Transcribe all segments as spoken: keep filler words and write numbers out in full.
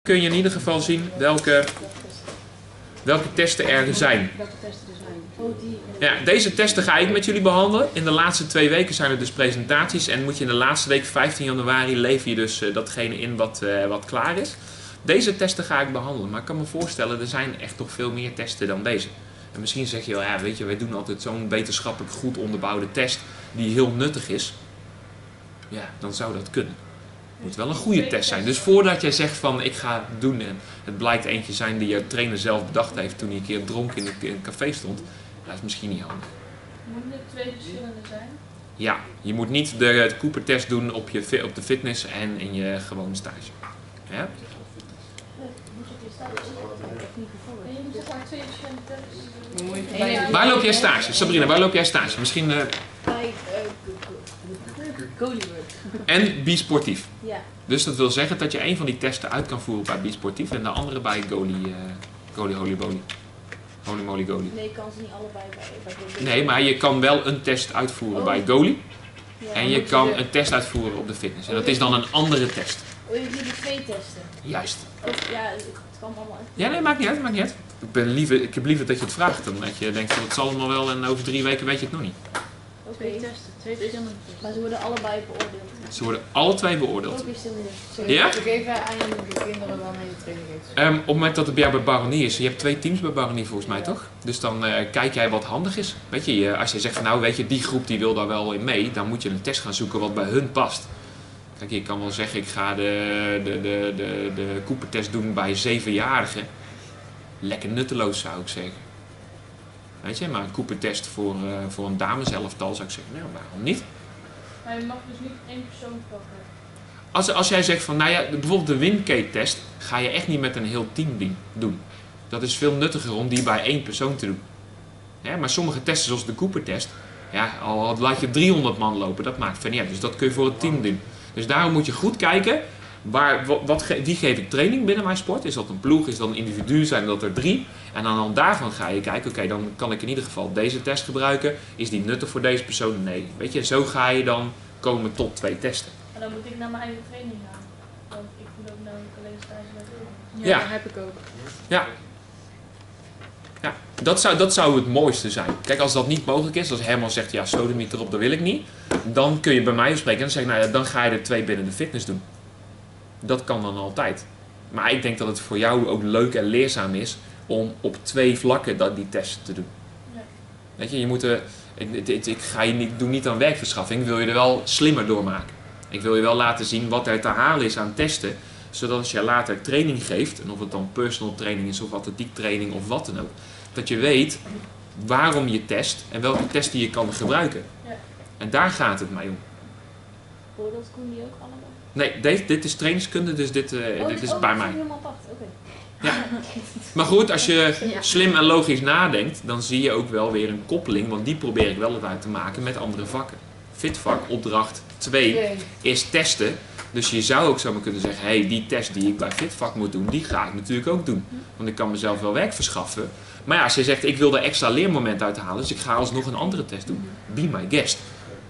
kun je in ieder geval zien welke, welke testen er zijn. Ja, deze testen ga ik met jullie behandelen. In de laatste twee weken zijn er dus presentaties en moet je in de laatste week, vijftien januari, lever je dus uh, datgene in wat, uh, wat klaar is. Deze testen ga ik behandelen, maar ik kan me voorstellen, er zijn echt nog veel meer testen dan deze. En misschien zeg je wel, ja, weet je, wij doen altijd zo'n wetenschappelijk goed onderbouwde test die heel nuttig is. Ja, dan zou dat kunnen. Het moet wel een goede test zijn. Dus voordat jij zegt van, ik ga het doen en het blijkt eentje zijn die je trainer zelf bedacht heeft toen hij een keer dronken in een, in een café stond. Dat is misschien niet handig. Moeten er twee verschillende zijn? Ja, je moet niet de Cooper-test doen op, je, op de fitness en in je gewone stage. Ja? Waar loop jij stage? Sabrina, waar loop jij stage? Misschien... Uh... Bij Goalie. En bisportief. Ja. Dus dat wil zeggen dat je een van die testen uit kan voeren bij bisportief en de andere bij Goalie, uh, Goalie Holy Moly. Holy Moly Goalie. Nee, ik kan ze niet allebei bij, bij Goalie. Nee, maar je kan wel een test uitvoeren oh. bij Goalie. Ja, en je kan een test uitvoeren op de fitness. En dat is dan een andere test. Oh, je doet twee testen? Juist. Of, ja, het kan allemaal. Ja, nee, maakt niet uit, maakt niet uit. Ik, ben liever, ik heb liever dat je het vraagt dan dat je denkt van het zal allemaal wel en over drie weken weet je het nog niet. Oké, twee testen, twee verschillende testen. Maar ze worden allebei beoordeeld. Ze worden alle twee beoordeeld. Sorry, ja? ik geef aan de kinderen wanneer je training geeft. Um, op het moment dat het bij jou bij Baronie is, je hebt twee teams bij Baronie volgens mij, toch? Dus dan uh, kijk jij wat handig is. Weet je, je, als je zegt van nou weet je, die groep die wil daar wel in mee, dan moet je een test gaan zoeken wat bij hun past. Kijk, je kan wel zeggen ik ga de, de, de, de, de Cooper-test doen bij zevenjarigen. Lekker nutteloos zou ik zeggen. Weet je, maar een Cooper-test voor, uh, voor een dameselftal zou ik zeggen, nou waarom niet? Maar je mag dus niet één persoon pakken. Als, als jij zegt van, nou ja, bijvoorbeeld de Wincade-test ga je echt niet met een heel team doen. Dat is veel nuttiger om die bij één persoon te doen. Ja, maar sommige testen zoals de Cooper-test, ja, al laat je driehonderd man lopen, dat maakt verder niet uit. Dus dat kun je voor het team doen. Dus daarom moet je goed kijken, waar, wat, wie geef ik training binnen mijn sport? Is dat een ploeg, is dat een individu, zijn dat er drie? En dan, dan daarvan ga je kijken, oké, okay, dan kan ik in ieder geval deze test gebruiken. Is die nuttig voor deze persoon? Nee. Weet je, zo ga je dan komen tot twee testen. En dan moet ik naar mijn eigen training gaan. Want ik moet ook namelijk alleen stage bij doen. Ja, ja, dat heb ik ook. Ja. Ja, dat zou, dat zou het mooiste zijn. Kijk, als dat niet mogelijk is, als Herman zegt, ja, sodemiet erop, dat wil ik niet. Dan kun je bij mij spreken en dan zeg ik, nou ja, dan ga je er twee binnen de fitness doen. Dat kan dan altijd. Maar ik denk dat het voor jou ook leuk en leerzaam is om op twee vlakken dat, die testen te doen. Ja. Weet je, je moet er, ik, ik, ik ga je niet, doe niet aan werkverschaffing, ik wil je er wel slimmer doormaken. Ik wil je wel laten zien wat er te halen is aan testen, zodat als je later training geeft, en of het dan personal training is of atletiek training of wat dan ook, dat je weet waarom je test en welke testen je kan gebruiken. Ja. En daar gaat het mij om. Oordeelt Koen die ook allemaal? Nee, dit, dit is trainingskunde, dus dit, uh, oh, dit is oh, bij dat mij. is helemaal apart. Oké. Ja. Maar goed, als je slim en logisch nadenkt, dan zie je ook wel weer een koppeling, want die probeer ik wel het uit te maken met andere vakken. Fitvak, opdracht twee is testen. Dus je zou ook zomaar kunnen zeggen, hé, hey, die test die ik bij Fitvak moet doen, die ga ik natuurlijk ook doen. Want ik kan mezelf wel werk verschaffen. Maar ja, als je zegt, ik wil er extra leermoment uit halen, dus ik ga alsnog een andere test doen. Be my guest.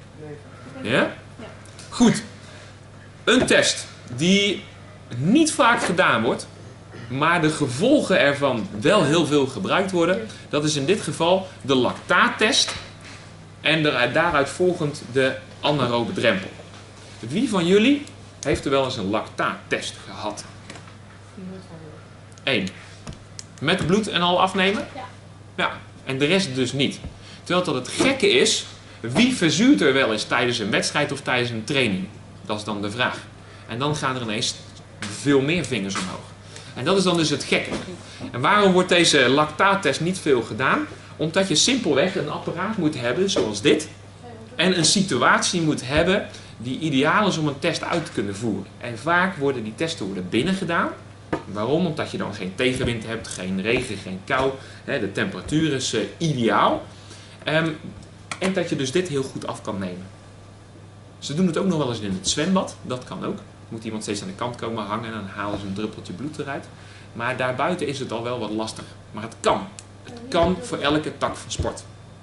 Ja? Goed. Een test die niet vaak gedaan wordt, maar de gevolgen ervan wel heel veel gebruikt worden. Dat is in dit geval de lactaattest en daaruit volgend de anaerobe drempel. Wie van jullie heeft er wel eens een lactaattest gehad? Eén. Met bloed en al afnemen? Ja. Ja. En de rest dus niet. Terwijl dat het gekke is, wie verzuurt er wel eens tijdens een wedstrijd of tijdens een training? Dat is dan de vraag. En dan gaan er ineens veel meer vingers omhoog. En dat is dan dus het gekke. En waarom wordt deze lactaattest niet veel gedaan? Omdat je simpelweg een apparaat moet hebben zoals dit. En een situatie moet hebben die ideaal is om een test uit te kunnen voeren. En vaak worden die testen worden binnen gedaan. Waarom? Omdat je dan geen tegenwind hebt, geen regen, geen kou. De temperatuur is uh, ideaal. Um, en dat je dus dit heel goed af kan nemen. Ze doen het ook nog wel eens in het zwembad. Dat kan ook. Moet iemand steeds aan de kant komen hangen en dan halen ze een druppeltje bloed eruit. Maar daarbuiten is het al wel wat lastig. Maar het kan. Het kan voor elke tak van sport.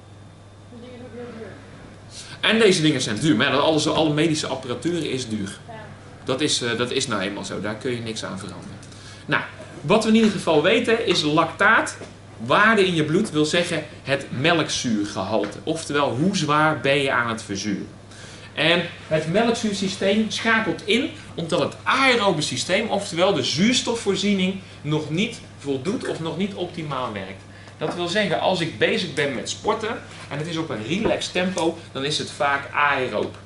En deze dingen zijn duur. Maar alles, alle medische apparatuur is duur. Dat is, uh, dat is nou eenmaal zo. Daar kun je niks aan veranderen. Nou, wat we in ieder geval weten is lactaat. Waarde in je bloed wil zeggen het melkzuurgehalte. Oftewel, hoe zwaar ben je aan het verzuren. En het melkzuursysteem schakelt in omdat het aerobe systeem, oftewel de zuurstofvoorziening, nog niet voldoet of nog niet optimaal werkt. Dat wil zeggen, als ik bezig ben met sporten en het is op een relaxed tempo, dan is het vaak aeroob.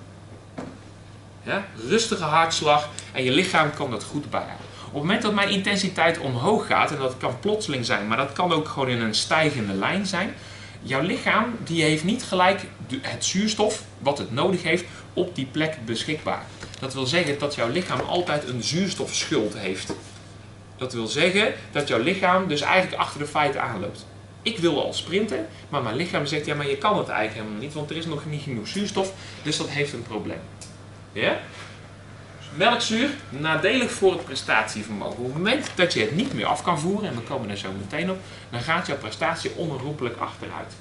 Ja? Rustige hartslag en je lichaam kan dat goed bijhouden. Op het moment dat mijn intensiteit omhoog gaat, en dat kan plotseling zijn, maar dat kan ook gewoon in een stijgende lijn zijn. Jouw lichaam die heeft niet gelijk het zuurstof wat het nodig heeft op die plek beschikbaar. Dat wil zeggen dat jouw lichaam altijd een zuurstofschuld heeft. Dat wil zeggen dat jouw lichaam dus eigenlijk achter de feiten aanloopt. Ik wil al sprinten, maar mijn lichaam zegt ja, maar je kan het eigenlijk helemaal niet, want er is nog niet genoeg zuurstof, dus dat heeft een probleem. Ja? Melkzuur, nadelig voor het prestatievermogen. Op het moment dat je het niet meer af kan voeren, en we komen er zo meteen op, dan gaat jouw prestatie onherroepelijk achteruit.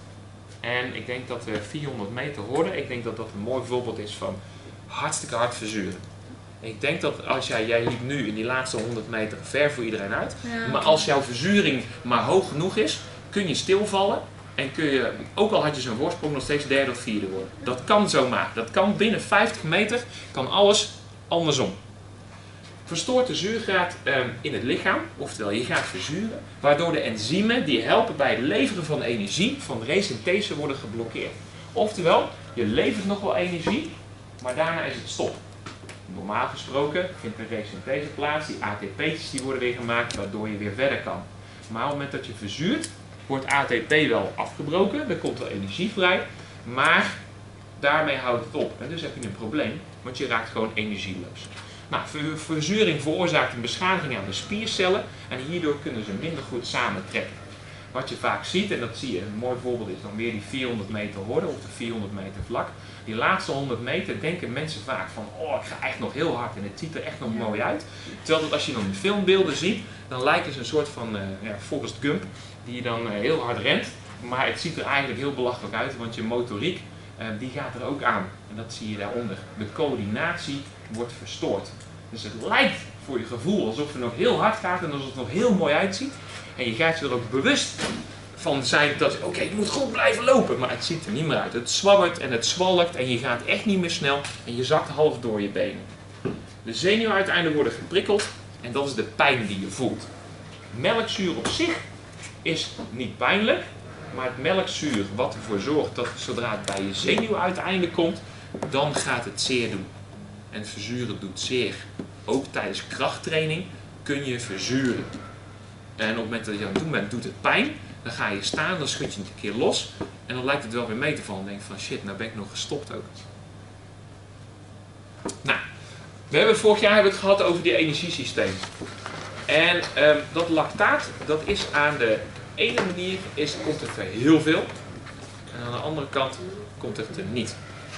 En ik denk dat we vierhonderd meter hoorden, ik denk dat dat een mooi voorbeeld is van hartstikke hard verzuren. Ik denk dat als jij, jij liep nu in die laatste honderd meter ver voor iedereen uit, Ja. maar als jouw verzuring maar hoog genoeg is, kun je stilvallen en kun je, ook al had je zo'n voorsprong, nog steeds derde of vierde worden. Dat kan zomaar. Dat kan binnen vijftig meter, kan alles andersom. Verstoort de zuurgraad eh, in het lichaam, oftewel je gaat verzuren, waardoor de enzymen die helpen bij het leveren van energie, van resynthese, worden geblokkeerd. Oftewel, je levert nog wel energie, maar daarna is het stop. Normaal gesproken vindt er resynthese plaats, die A T P'tjes die worden weer gemaakt, waardoor je weer verder kan. Maar op het moment dat je verzuurt, wordt A T P wel afgebroken, er komt wel energie vrij, maar daarmee houdt het op. En dus heb je een probleem, want je raakt gewoon energieloos. Nou, verzuring veroorzaakt een beschadiging aan de spiercellen en hierdoor kunnen ze minder goed samentrekken. Wat je vaak ziet, en dat zie je, een mooi voorbeeld is dan weer die vierhonderd meter horde of de vierhonderd meter vlak. Die laatste honderd meter denken mensen vaak van, oh ik ga echt nog heel hard en het ziet er echt nog mooi uit. Terwijl dat als je dan de filmbeelden ziet, dan lijken ze een soort van uh, ja, Forrest Gump die dan uh, heel hard rent. Maar het ziet er eigenlijk heel belachelijk uit, want je motoriek uh, die gaat er ook aan. En dat zie je daaronder. De coördinatie wordt verstoord. Dus het lijkt voor je gevoel alsof het nog heel hard gaat en alsof het nog heel mooi uitziet. En je gaat je er ook bewust van zijn dat, oké, okay, ik moet goed blijven lopen. Maar het ziet er niet meer uit. Het zwabbert en het zwalkt en je gaat echt niet meer snel en je zakt half door je benen. De zenuwuiteinden worden geprikkeld en dat is de pijn die je voelt. Melkzuur op zich is niet pijnlijk, maar het melkzuur wat ervoor zorgt dat zodra het bij je zenuwuiteinde komt, dan gaat het zeer doen. En verzuren doet zeer. Ook tijdens krachttraining kun je verzuren. En op het moment dat je aan het doen bent, doet het pijn. Dan ga je staan, dan schud je het een keer los. En dan lijkt het wel weer mee te vallen. Dan denk je van shit, nou ben ik nog gestopt ook. Nou, we hebben vorig jaar hebben we het gehad over die energiesystemen. En um, dat lactaat, dat is aan de ene manier, is, komt het er heel veel. En aan de andere kant komt het er niet.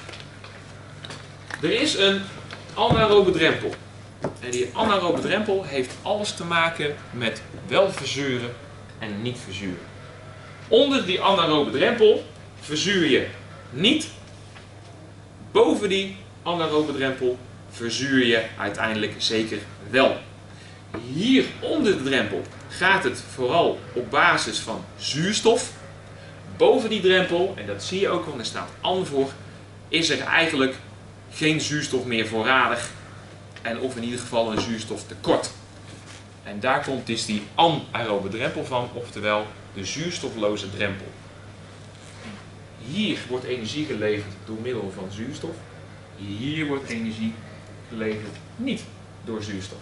Er is een anaerobe drempel. En die anaerobe drempel heeft alles te maken met wel verzuren en niet verzuren. Onder die anaerobe drempel verzuur je niet. Boven die anaerobe drempel verzuur je uiteindelijk zeker wel. Hier onder de drempel gaat het vooral op basis van zuurstof. Boven die drempel, en dat zie je ook, want er staat an voor, is er eigenlijk geen zuurstof meer voorradig. En of in ieder geval een zuurstoftekort. En daar komt dus die anaerobe drempel van, oftewel de zuurstofloze drempel. Hier wordt energie geleverd door middel van zuurstof. Hier wordt energie geleverd niet door zuurstof.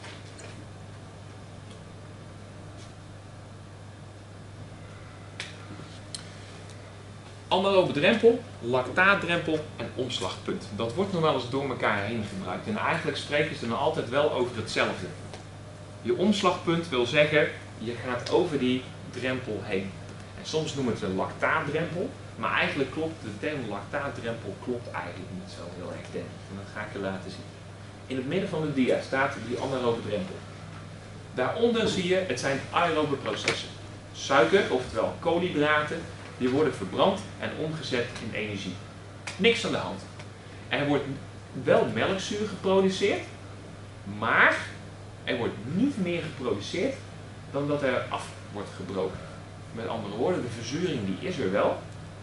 Anaerobe drempel, lactaatdrempel en omslagpunt. Dat wordt nog wel eens door elkaar heen gebruikt. En eigenlijk spreken ze dan altijd wel over hetzelfde. Je omslagpunt wil zeggen, je gaat over die drempel heen. En soms noemen we het een lactaatdrempel. Maar eigenlijk klopt de term lactaatdrempel klopt eigenlijk niet zo heel erg, denk ik. En dat ga ik je laten zien. In het midden van de dia staat die anaerobe drempel. Daaronder zie je, het zijn aerobe processen. Suiker, oftewel koolhydraten, die worden verbrand en omgezet in energie. Niks aan de hand. Er wordt wel melkzuur geproduceerd, maar Er wordt niet meer geproduceerd dan dat er af wordt gebroken. Met andere woorden, de verzuring die is er wel,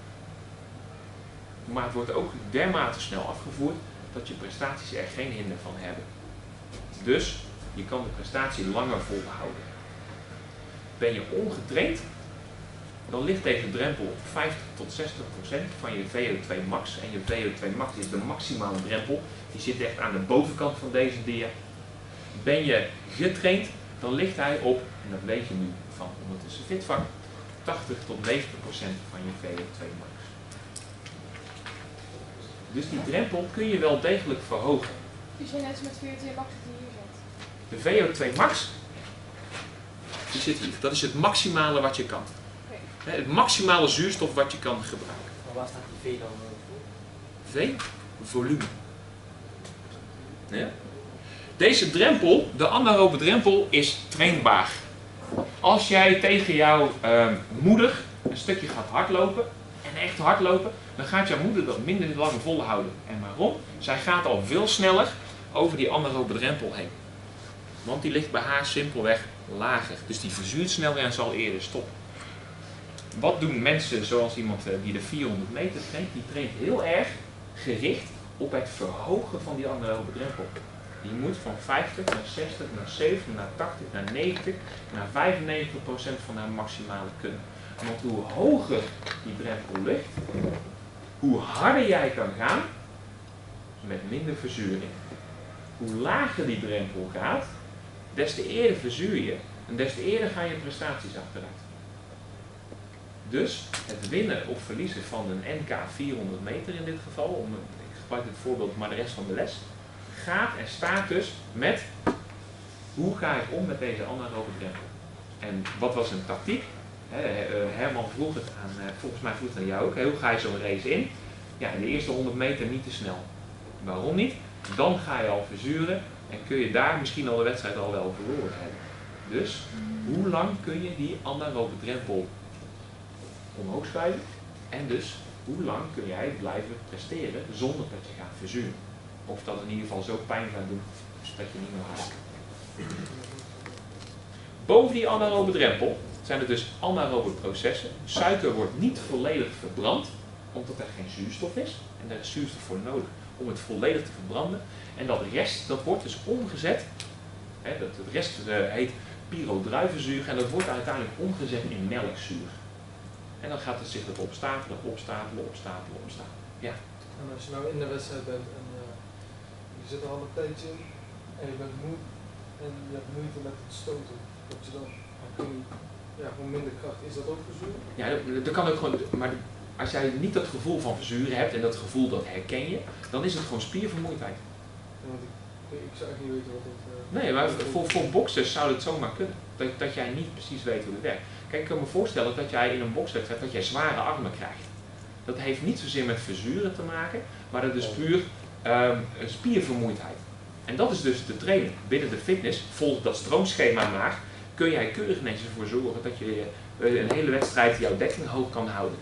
maar het wordt ook dermate snel afgevoerd dat je prestaties er geen hinder van hebben. Dus je kan de prestatie langer volhouden. Ben je ongetraind, dan ligt deze drempel op vijftig tot zestig procent van je V O twee max. En je V O twee max is de maximale drempel. Die zit echt aan de bovenkant van deze dia. Ben je getraind, dan ligt hij op, en dat weet je nu van ondertussen Fitvak, tachtig tot negentig procent van je V O twee max. Dus die drempel kun je wel degelijk verhogen. Dus je net als met V O twee max die hier zit. De V O twee max, die zit hier. Dat is het maximale wat je kan. Okay. Het maximale zuurstof wat je kan gebruiken. Maar waar staat die V dan voor? V, volume. Ja? Deze drempel, de anaerobe drempel, is trainbaar. Als jij tegen jouw uh, moeder een stukje gaat hardlopen, en echt hardlopen, dan gaat jouw moeder dat minder lang volhouden. En waarom? Zij gaat al veel sneller over die anaerobe drempel heen. Want die ligt bij haar simpelweg lager. Dus die verzuurt sneller en zal eerder stoppen. Wat doen mensen zoals iemand die de vierhonderd meter traint? Die traint heel erg gericht op het verhogen van die anaerobe drempel. Die moet van vijftig naar zestig, naar zeventig, naar tachtig, naar negentig, naar vijfennegentig procent van haar maximale kunnen. Want hoe hoger die drempel ligt, hoe harder jij kan gaan met minder verzuring. Hoe lager die drempel gaat, des te eerder verzuur je en des te eerder gaan je prestaties achteruit. Dus het winnen of verliezen van een N K vierhonderd meter in dit geval, om, ik gebruik dit voorbeeld maar de rest van de les, gaat en staat dus met hoe ga ik om met deze anaerobe drempel. En wat was een tactiek? Herman vroeg het aan, volgens mij vroeg het aan jou ook, hoe ga je zo'n race in? Ja, in de eerste honderd meter niet te snel. Waarom niet? Dan ga je al verzuren en kun je daar misschien al de wedstrijd al wel verloren hebben. Dus, hoe lang kun je die anaerobe drempel omhoog schuiven? En dus, hoe lang kun jij blijven presteren zonder dat je gaat verzuren? Of dat in ieder geval zo pijn gaat doen, dat je niet meer haalt. Boven die anaerobe drempel zijn er dus anaerobe processen. Suiker wordt niet volledig verbrand, omdat er geen zuurstof is. En daar is zuurstof voor nodig om het volledig te verbranden. En dat rest, dat wordt dus omgezet. Hè, dat, het rest uh, heet pyrodruivenzuur en dat wordt uiteindelijk omgezet in melkzuur. En dan gaat het zich dat opstapelen, opstapelen, opstapelen, opstapelen. Ja. En als je nou in de wedstrijd bent en uh, je zit er al een tijdje in en je bent moe en je hebt moeite met het stoten, dat je dan, dan kun je ja, gewoon minder kracht. Is dat ook verzuren? Ja, dat, dat kan ook gewoon, maar als jij niet dat gevoel van verzuren hebt en dat gevoel dat herken je, dan is het gewoon spiervermoeidheid. Ja, want ik, ik zou echt niet weten wat dat... Uh, nee, maar voor, voor boksers zou het zomaar kunnen. Dat, dat jij niet precies weet hoe het werkt. Kijk, ik kan me voorstellen dat jij in een bokswedstrijd dat jij zware armen krijgt. Dat heeft niet zozeer met verzuren te maken, maar dat is puur um, spiervermoeidheid. En dat is dus te trainen. Binnen de fitness, volg dat stroomschema maar, kun jij keurig netjes ervoor zorgen dat je uh, een hele wedstrijd jouw dekking hoog kan houden.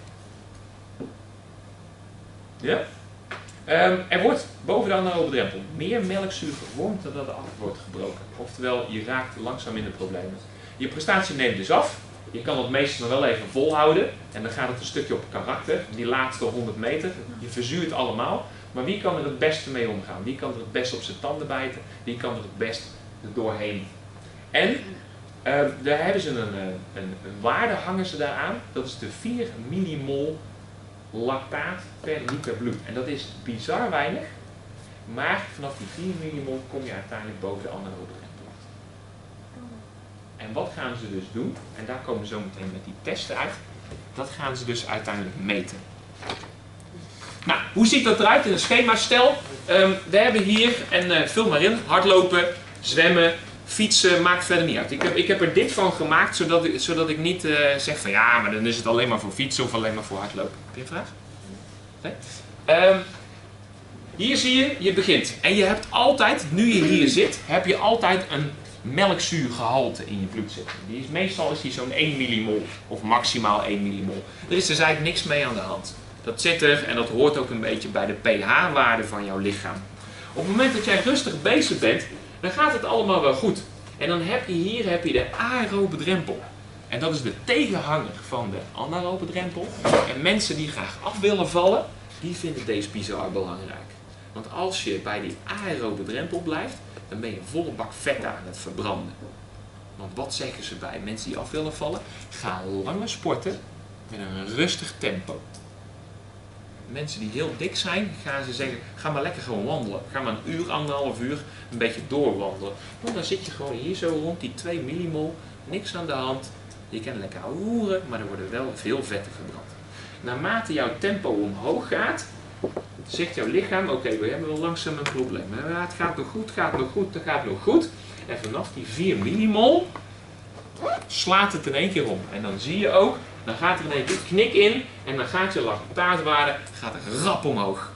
Ja? Um, er wordt boven de anaerobe drempel meer melkzuur gevormd dan dat er af wordt gebroken. Oftewel, je raakt langzaam in de problemen. Je prestatie neemt dus af. Je kan het meestal nog wel even volhouden. En dan gaat het een stukje op karakter. Die laatste honderd meter. Je verzuurt allemaal. Maar wie kan er het beste mee omgaan? Wie kan er het best op zijn tanden bijten? Wie kan er het best er doorheen? En uh, daar hebben ze een, een, een waarde hangen ze daaraan. Dat is de vier millimol lactaat per liter bloed. En dat is bizar weinig. Maar vanaf die vier millimol kom je uiteindelijk boven de anaerobe drempel. En wat gaan ze dus doen? En daar komen ze zo meteen met die testen uit. Dat gaan ze dus uiteindelijk meten. Nou, hoe ziet dat eruit in een schema? Stel, um, we hebben hier, en uh, vul maar in, hardlopen, zwemmen, fietsen, maakt verder niet uit. Ik heb, ik heb er dit van gemaakt, zodat ik, zodat ik niet uh, zeg van ja, maar dan is het alleen maar voor fietsen of alleen maar voor hardlopen. Heb je een vraag? Nee? Um, hier zie je, je begint. En je hebt altijd, nu je hier zit, heb je altijd een melkzuurgehalte in je bloed zitten. Die is, meestal is die zo'n één millimol of maximaal één millimol. Er is dus eigenlijk niks mee aan de hand. Dat zit er en dat hoort ook een beetje bij de pH-waarde van jouw lichaam. Op het moment dat jij rustig bezig bent, dan gaat het allemaal wel goed. En dan heb je hier heb je de aerobe drempel. En dat is de tegenhanger van de anaerobe drempel. En mensen die graag af willen vallen, die vinden deze bizar belangrijk. Want als je bij die aerobe drempel blijft, dan ben je volle bak vet aan het verbranden. Want wat zeggen ze bij mensen die af willen vallen? Ga langer sporten met een rustig tempo. Mensen die heel dik zijn, gaan ze zeggen, ga maar lekker gewoon wandelen. Ga maar een uur, anderhalf uur een beetje doorwandelen. Want dan zit je gewoon hier zo rond die twee millimol, niks aan de hand. Je kan lekker hoeren, maar er worden wel veel vetten verbrand. Naarmate jouw tempo omhoog gaat, zegt jouw lichaam, oké, okay, we hebben wel langzaam een probleem. Maar het gaat nog goed, het gaat nog goed, het gaat nog goed. En vanaf die vier millimol slaat het in één keer om. En dan zie je ook, dan gaat er in één keer knik in en dan gaat je lactaatwaarde gaat rap omhoog.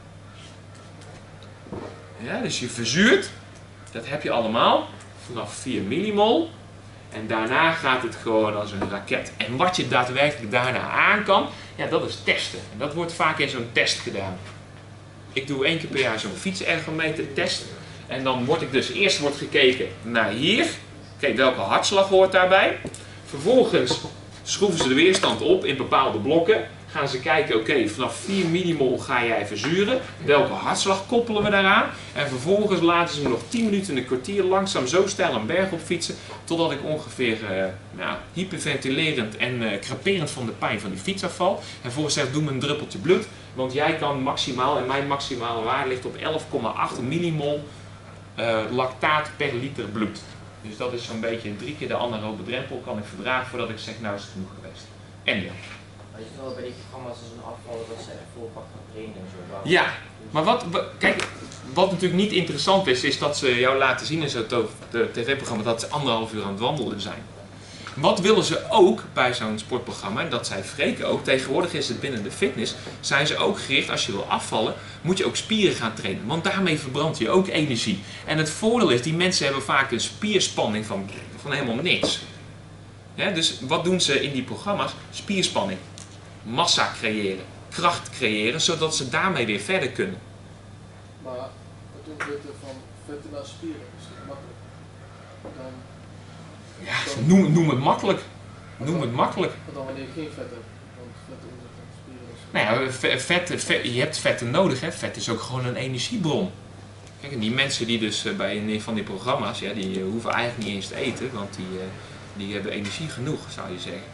Ja, dus je verzuurt, dat heb je allemaal, vanaf vier millimol. En daarna gaat het gewoon als een raket. En wat je daadwerkelijk daarna aan kan, ja, dat is testen. En dat wordt vaak in zo'n test gedaan. Ik doe één keer per jaar zo'n fietsergometer test. En dan wordt ik dus, eerst wordt gekeken naar hier. Kijk, welke hartslag hoort daarbij. Vervolgens schroeven ze de weerstand op in bepaalde blokken. Gaan ze kijken, oké, okay, vanaf vier millimol ga jij verzuren. Welke hartslag koppelen we daaraan? En vervolgens laten ze me nog tien minuten, een kwartier langzaam zo steil een berg op fietsen. Totdat ik ongeveer uh, nou, hyperventilerend en uh, kraperend van de pijn van die fiets afval. En vervolgens zegt, doe me een druppeltje bloed. Want jij kan maximaal, en mijn maximale waarde ligt op elf komma acht millimol uh, lactaat per liter bloed. Dus dat is zo'n beetje drie keer de anaerobe drempel kan ik verdragen voordat ik zeg, nou is het genoeg geweest. En ja. Maar je ziet wel bij die programma's als een afvallen dat ze echt vol pak gaan trainen en zo. Waarom? Ja, maar wat, kijk, wat natuurlijk niet interessant is, is dat ze jou laten zien in zo'n tv-programma dat ze anderhalf uur aan het wandelen zijn. Wat willen ze ook bij zo'n sportprogramma, en dat zei Freek ook, tegenwoordig is het binnen de fitness, zijn ze ook gericht, als je wil afvallen, moet je ook spieren gaan trainen. Want daarmee verbrand je ook energie. En het voordeel is, die mensen hebben vaak een spierspanning van, van helemaal niks. Ja, dus wat doen ze in die programma's? Spierspanning. Massa creëren. Kracht creëren, zodat ze daarmee weer verder kunnen. Maar het omzetten van vetten naar spieren is niet makkelijk. Dan, Ja, dan, noem, noem het makkelijk. Noem het makkelijk. Maar dan wanneer je geen vet hebt. Want vetten omzetten naar spieren is... Nou ja, vet, vet, je hebt vetten nodig. Hè. Vet is ook gewoon een energiebron. Kijk, en die mensen die dus bij een van die programma's, ja, die hoeven eigenlijk niet eens te eten. Want die, die hebben energie genoeg, zou je zeggen.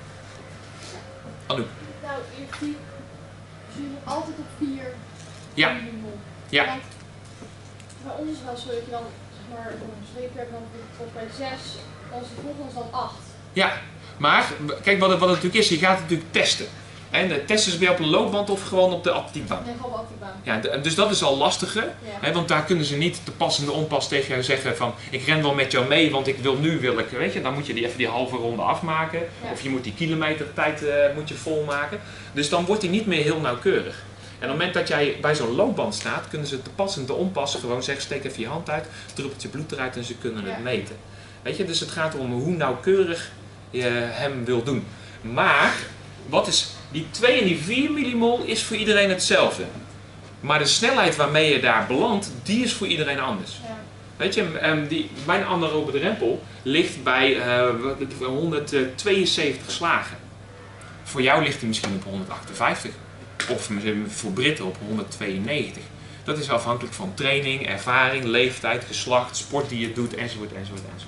Anouk. Nou, je ziet altijd op vier Ja. millimol. Ja. Want bij ons is het wel zo dat je dan, zeg maar, een streep hebt dan tot bij zes, dan is de volgende dan acht. Ja, maar kijk wat het, wat het natuurlijk is, je gaat het natuurlijk testen. En de testen ze weer op een loopband of gewoon op de atletiekbaan? Nee, gewoon op actiebaan. Ja, de, dus dat is al lastiger, Ja. hè, want daar kunnen ze niet te pas en de onpas tegen jou zeggen van ik ren wel met jou mee, want ik wil nu, wil ik, weet je, dan moet je die even die halve ronde afmaken. Ja. Of je moet die kilometer tijd uh, moet je volmaken. Dus dan wordt hij niet meer heel nauwkeurig. En op het moment dat jij bij zo'n loopband staat, kunnen ze te pas en te onpas gewoon zeggen steek even je hand uit, druppelt je bloed eruit en ze kunnen Ja. het meten. Weet je, dus het gaat om hoe nauwkeurig je hem wil doen. Maar, wat is, die twee en die vier millimol is voor iedereen hetzelfde. Maar de snelheid waarmee je daar belandt, die is voor iedereen anders. Ja. Weet je, um, die, mijn anaerobe drempel ligt bij uh, honderdtweeënzeventig slagen. Voor jou ligt hij misschien op honderdachtenvijftig. Of voor Britten op honderdtweeënnegentig. Dat is afhankelijk van training, ervaring, leeftijd, geslacht, sport die je doet, enzovoort, enzovoort, enzovoort.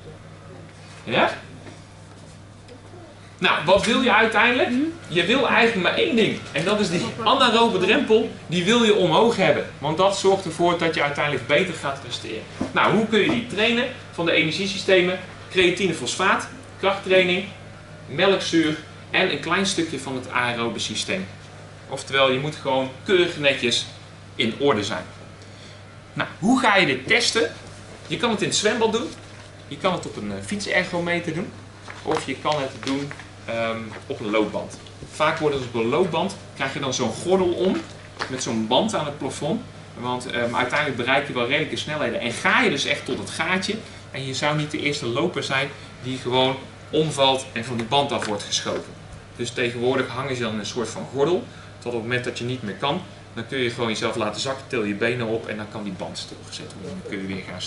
Ja? Nou, wat wil je uiteindelijk? Je wil eigenlijk maar één ding. En dat is die anaerobe drempel, die wil je omhoog hebben. Want dat zorgt ervoor dat je uiteindelijk beter gaat presteren. Nou, hoe kun je die trainen? Van de energiesystemen, creatine fosfaat, krachttraining, melkzuur en een klein stukje van het aerobe systeem. Oftewel, je moet gewoon keurig netjes in orde zijn. Nou, hoe ga je dit testen? Je kan het in het zwembad doen. Je kan het op een fietsergometer doen. Of je kan het doen um, op een loopband. Vaak wordt het op een loopband, krijg je dan zo'n gordel om. Met zo'n band aan het plafond. Want um, uiteindelijk bereik je wel redelijke snelheden. En ga je dus echt tot het gaatje. En je zou niet de eerste loper zijn die gewoon omvalt en van die band af wordt geschoven. Dus tegenwoordig hangen ze dan in een soort van gordel. Tot op het moment dat je niet meer kan, dan kun je gewoon jezelf laten zakken, til je benen op en dan kan die band stilgezet worden. Dan kun je weer gaan staan.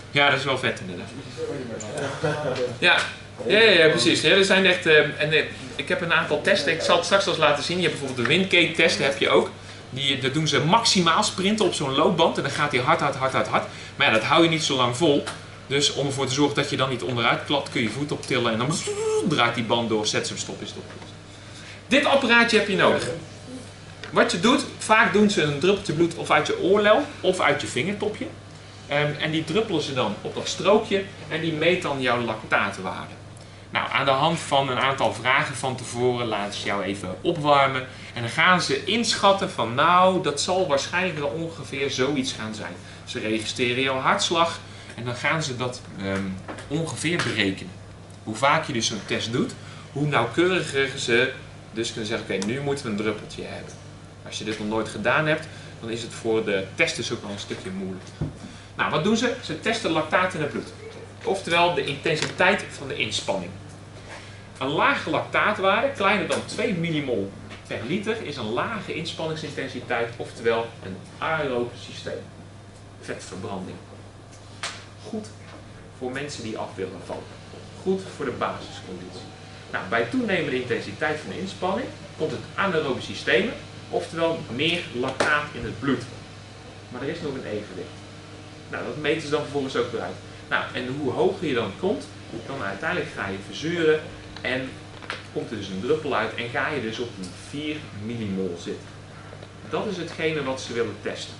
Ja, dat is wel vet inderdaad. Ja, ja, ja, ja precies. Ja, er zijn echt, uh, en, uh, ik heb een aantal testen, ik zal het straks wel eens laten zien. Je hebt bijvoorbeeld de windgate test, heb je ook. Die, dat doen ze maximaal sprinten op zo'n loopband en dan gaat hij hard, hard, hard, hard, hard. Maar ja, dat hou je niet zo lang vol. Dus om ervoor te zorgen dat je dan niet onderuit klapt, kun je je voet optillen en dan draait die band door, zet ze hem stop, is stop. Dit apparaatje heb je nodig. Wat je doet, vaak doen ze een druppeltje bloed of uit je oorlel of uit je vingertopje. Um, en die druppelen ze dan op dat strookje en die meet dan jouw lactaatwaarde. Nou, aan de hand van een aantal vragen van tevoren laten ze jou even opwarmen. En dan gaan ze inschatten van nou, dat zal waarschijnlijk wel ongeveer zoiets gaan zijn. Ze registreren jouw hartslag en dan gaan ze dat um, ongeveer berekenen. Hoe vaak je dus zo'n test doet, hoe nauwkeuriger ze dus kunnen zeggen, oké, okay, nu moeten we een druppeltje hebben. Als je dit nog nooit gedaan hebt, dan is het voor de test dus ook wel een stukje moeilijk. Nou, wat doen ze? Ze testen lactaat in het bloed. Oftewel de intensiteit van de inspanning. Een lage lactaatwaarde, kleiner dan twee millimol per liter, is een lage inspanningsintensiteit, oftewel een aerobe systeem. Vetverbranding. Goed voor mensen die af willen vallen. Goed voor de basisconditie. Nou, bij toenemende intensiteit van de inspanning komt het anaerobe systeem, oftewel meer lactaat in het bloed. Maar er is nog een evenwicht. Nou, dat meten ze dan vervolgens ook weer uit. Nou, en hoe hoger je dan komt, dan uiteindelijk ga je verzuren en komt er dus een druppel uit en ga je dus op een vier millimol zitten. Dat is hetgene wat ze willen testen.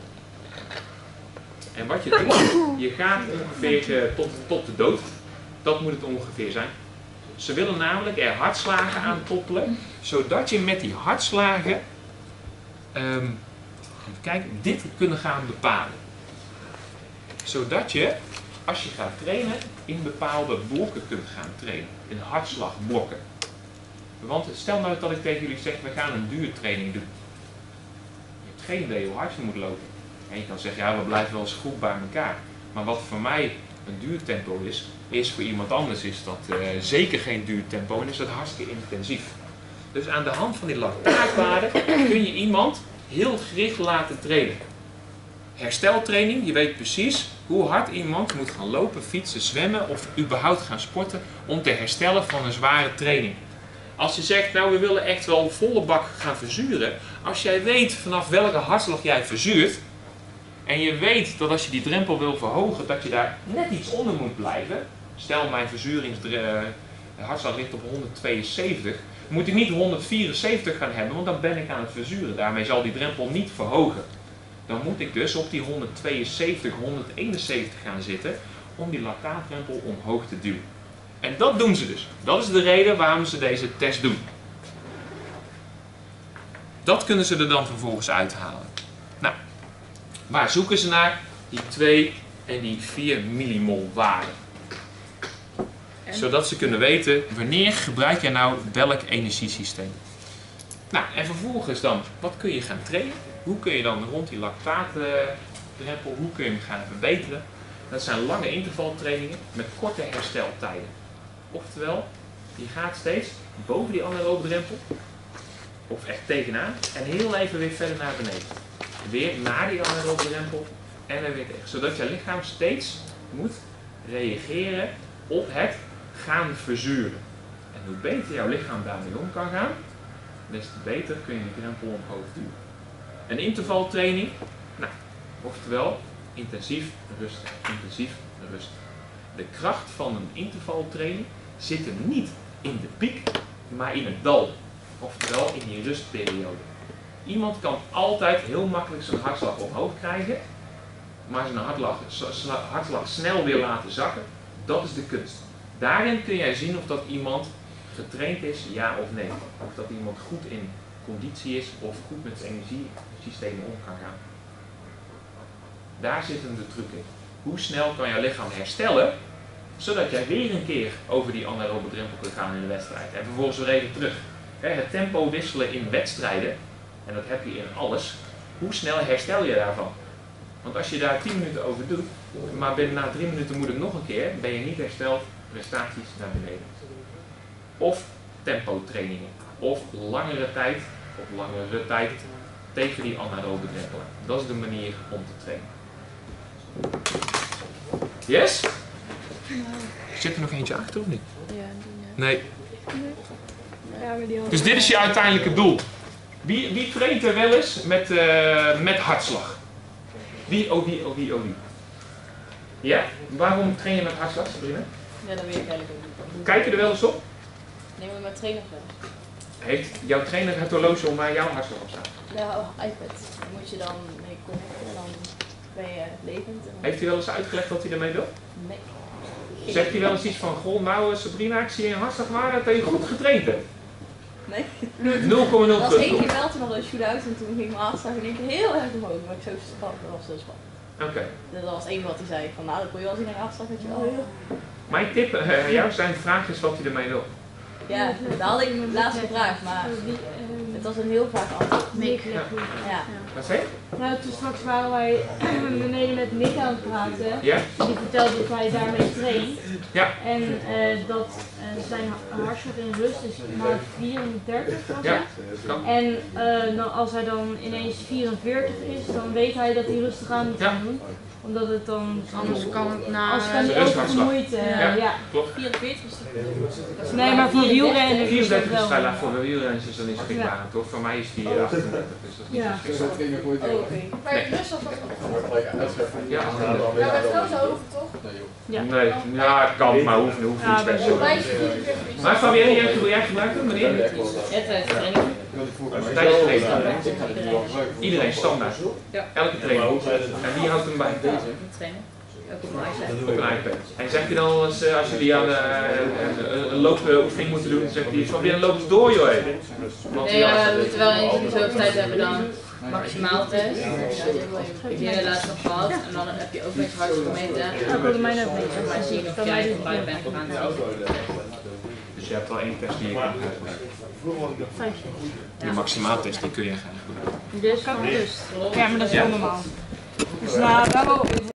En wat je doet, je gaat ongeveer uh, tot, tot de dood. Dat moet het ongeveer zijn. Ze willen namelijk er hartslagen aan koppelen, zodat je met die hartslagen um, even kijken, dit kunnen gaan bepalen. Zodat je, als je gaat trainen, in bepaalde blokken kunt gaan trainen. In hartslagblokken. Want stel nou dat ik tegen jullie zeg, we gaan een duurtraining doen. Je hebt geen idee hoe hard je moet lopen. En je kan zeggen, ja, we blijven wel eens goed bij elkaar. Maar wat voor mij een duurtempo is, is voor iemand anders is dat uh, zeker geen duurtempo en is dat hartstikke intensief. Dus aan de hand van die lactaatwaarde kun je iemand heel gericht laten trainen. Hersteltraining, je weet precies hoe hard iemand moet gaan lopen, fietsen, zwemmen of überhaupt gaan sporten om te herstellen van een zware training. Als je zegt, nou we willen echt wel volle bak gaan verzuren, als jij weet vanaf welke hartslag jij verzuurt en je weet dat als je die drempel wil verhogen, dat je daar net iets onder moet blijven. Stel mijn verzuringshartslag ligt op honderdtweeënzeventig, moet ik niet honderdvierenzeventig gaan hebben, want dan ben ik aan het verzuren. Daarmee zal die drempel niet verhogen. Dan moet ik dus op die honderdtweeënzeventig, honderdeenenzeventig gaan zitten om die lactaatdrempel omhoog te duwen. En dat doen ze dus. Dat is de reden waarom ze deze test doen. Dat kunnen ze er dan vervolgens uithalen. Nou, waar zoeken ze naar? Die twee en die vier millimol waarden. Zodat ze kunnen weten wanneer gebruik jij nou welk energiesysteem. Nou, en vervolgens dan, wat kun je gaan trainen? Hoe kun je dan rond die lactaatdrempel, hoe kun je hem gaan verbeteren? Dat zijn lange intervaltrainingen met korte hersteltijden. Oftewel, je gaat steeds boven die anaerobe drempel, of echt tegenaan, en heel even weer verder naar beneden. Weer naar die anaerobe drempel en dan weer tegen. Zodat je lichaam steeds moet reageren op het gaan verzuren. En hoe beter jouw lichaam daarmee om kan gaan, des te beter kun je die drempel omhoog duwen. Een intervaltraining, nou, oftewel intensief rustig, intensief rustig. De kracht van een intervaltraining zit hem niet in de piek, maar in het dal. Oftewel in die rustperiode. Iemand kan altijd heel makkelijk zijn hartslag omhoog krijgen, maar zijn hartslag, hartslag snel weer laten zakken. Dat is de kunst. Daarin kun jij zien of dat iemand getraind is, ja of nee. Of dat iemand goed in conditie is of goed met zijn energiesystemen om kan gaan. Daar zit hem de truc in. Hoe snel kan jouw lichaam herstellen, zodat jij weer een keer over die anaerobe drempel kunt gaan in de wedstrijd. En vervolgens weer even terug. Het tempo wisselen in wedstrijden, en dat heb je in alles, hoe snel herstel je daarvan? Want als je daar tien minuten over doet, maar binnen na drie minuten moet het nog een keer, ben je niet hersteld, prestaties naar beneden. Of tempotrainingen, of langere tijd, of langere tijd tegen die anaerobe drempel. Dat is de manier om te trainen. Yes? Zit er nog eentje achter of niet? Nee. Dus dit is je uiteindelijke doel. Wie, wie traint er wel eens met, uh, met hartslag? Wie, oh wie, oh wie, oh wie? Ja? Waarom train je met hartslag, Sabrina? Ja, dat weet ik eigenlijk ook niet. Kijk je er wel eens op? Nee, maar mijn trainer wel. Heeft jouw trainer het horloge om waar jouw hartslag op staat? Ja, oh, iPad. Daar moet je dan mee connecten en dan ben je levend. En dan... Heeft hij wel eens uitgelegd wat hij ermee doet? Nee. Zegt hij wel eens iets van, goh, nou Sabrina, ik zie je hartslagwaarde dat je goed getraind hebt? Nee. nul komma nul Dat was één terug. keer wel, toen hadden we een shootout en toen ging mijn hartslag in één keer heel erg omhoog. Maar ik zo spannend, dat was zo spannend. Oké. Okay. Dus dat was het enige wat hij zei, van nou, dat kon je wel zien aan de hartslag, dat je wel heel... Mijn tip aan uh, jou zijn vraagjes wat hij ermee wil. Ja, dat had ik laatst gevraagd, maar het was een heel vaak antwoord. Nick. Ja. Ja. Wat zei je? Nou, toen straks waren wij beneden met Nick aan het praten. Ja? Die vertelde dat hij daarmee traint. Ja. En uh, dat uh, zijn hartslag in rust is maar vierendertig was Ja. het. En uh, dan, als hij dan ineens vierenveertig is, dan weet hij dat hij rustig aan moet gaan doen. Omdat het dan... Anders kan het na... Als kan hij ook vermoeid. Uh, ja, ja, klopt. vierenveertig is het. Nee, maar voor wielrennen is vierendertig dat is wel. vrij laag, voor de wielrenners is dat niet beschikbaar, ja. Toch? Voor mij is die achtendertig, dus dat is niet Ja. beschikbaar. Oh, oké. Maar je rust was dat Ja, achtendertig. Ja, maar het wel zo hoog, toch? Ja. Nee, ja, kan, maar hoeft, hoeft Ja, niet speciaal. Bij vierenveertig. Maar Fabienne, jij, jij gebruikt hem, meneer? Ja, tijdens de training. Tijdens de training. Iedereen standaard. Ja. Elke training. En wie houdt hem bij? Trainen. Ook op mijn iPad. Op een iPad. En zegt hij dan als, als jullie aan uh, een loopoefening moeten doen, zegt hij van weer loop eens door joh. Want Nee, ja, we moeten wel eens in zoveel tijd hebben dan maximaal test. Ik heb de laatste nog gehad en dan heb je ook met je hartslag gemeten. Ik wilde mij ook niet. Maar zie je of jij voorbij bent gegaan. Dus je hebt wel één test die je kan gebruiken. Vijftien. Die maximaaltest die kun je gaan gebruiken. Dus kan dus. Ja, maar dat is Ja. wel normaal. Dus nou, wel